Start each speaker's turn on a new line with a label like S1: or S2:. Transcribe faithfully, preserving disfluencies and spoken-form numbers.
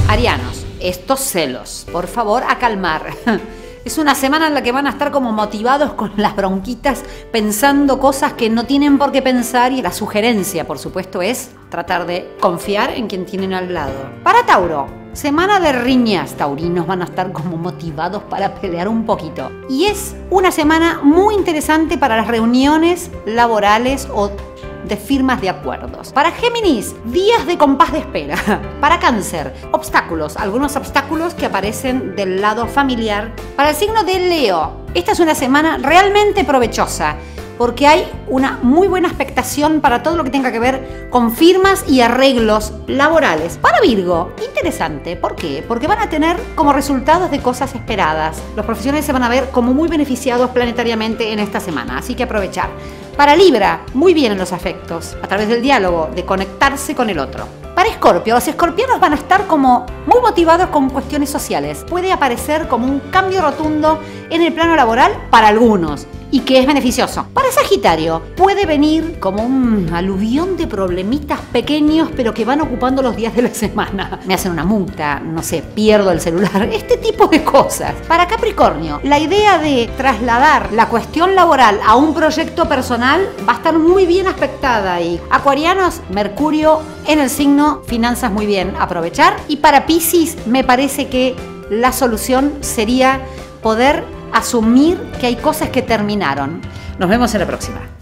S1: Arianos, estos celos, por favor, a calmar. Es una semana en la que van a estar como motivados con las bronquitas, pensando cosas que no tienen por qué pensar, y la sugerencia, por supuesto, es tratar de confiar en quien tienen al lado. Para Tauro, semana de riñas. Taurinos van a estar como motivados para pelear un poquito. Y es una semana muy interesante para las reuniones laborales o de firmas de acuerdos. Para Géminis, días de compás de espera. Para Cáncer, obstáculos, algunos obstáculos que aparecen del lado familiar. Para el signo de Leo, esta es una semana realmente provechosa, porque hay una muy buena expectación para todo lo que tenga que ver con firmas y arreglos laborales. Para Virgo, interesante. ¿Por qué? Porque van a tener como resultados de cosas esperadas. Los profesionales se van a ver como muy beneficiados planetariamente en esta semana, así que aprovechar. Para Libra, muy bien en los afectos, a través del diálogo, de conectarse con el otro. Para Escorpio, los escorpianos van a estar como muy motivados con cuestiones sociales. Puede aparecer como un cambio rotundo en el plano laboral para algunos, y que es beneficioso. Para Sagitario, puede venir como un aluvión de problemitas pequeños, pero que van ocupando los días de la semana. Me hacen una multa, no sé, pierdo el celular, este tipo de cosas. Para Capricornio, la idea de trasladar la cuestión laboral a un proyecto personal va a estar muy bien aspectada. Y Acuarianos, Mercurio en el signo, finanzas muy bien, aprovechar. Y para Piscis, me parece que la solución sería poder asumir que hay cosas que terminaron. Nos vemos en la próxima.